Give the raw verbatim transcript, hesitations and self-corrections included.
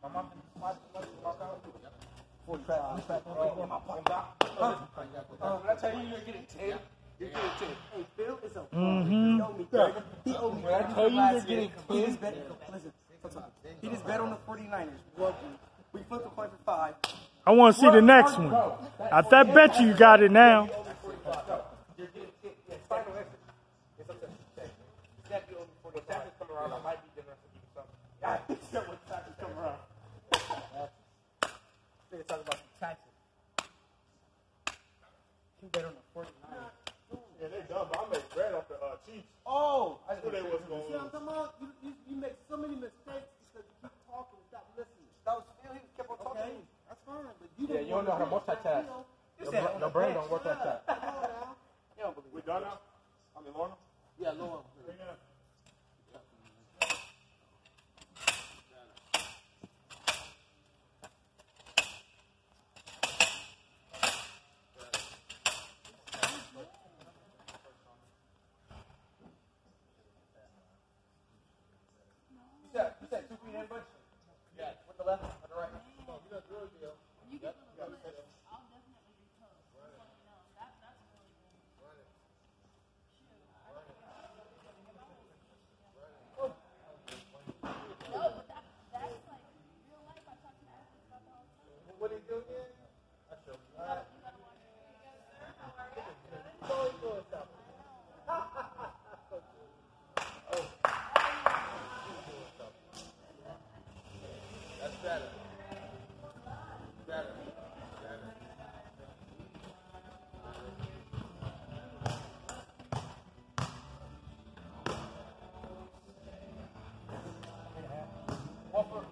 forty-five. When I tell you you're getting ten, you're getting ten. Hey, Phil is a Mm-hmm. He owed me thirty. He owed me When I tell you you're getting He just bet. Listen, he just bet on the forty-niners. Well, we flipped the coin for five. I want to see the next one. After I bet you, you got it now. You're getting ten. Yeah, it's final answer. It's up to you. That you owe me forty. When taxes come around, I might be generous to give you something. Yeah, I think so when taxes come around. They're talking about the taxes. He bet on the forty-niners. Yeah, they dumb, but I made bread off the uh, Chiefs. Oh, I Who they was going See what I'm talking about? You, you, you make so many mistakes because you keep talking and stop listening. That was Phil. He kept on talking. Okay, that's fine. But you Yeah, you don't know how to multitask. Your, br- your brain don't work like that. You don't believe We done now? I mean, Lorna? Yeah, Lord. Bring it up. You said, you said two feet in, Butch? Yeah. With the left or the right? Come on, you got the real deal. You get the little list. I'll definitely be toast. Just let me know. That, that's really good. Run it. No, but that, that's like real life. I talk to athletes about that all the time. What did he do again? I showed you. You gotta, you gotta watch it. He's always doing something. That's better. Better. Better. One for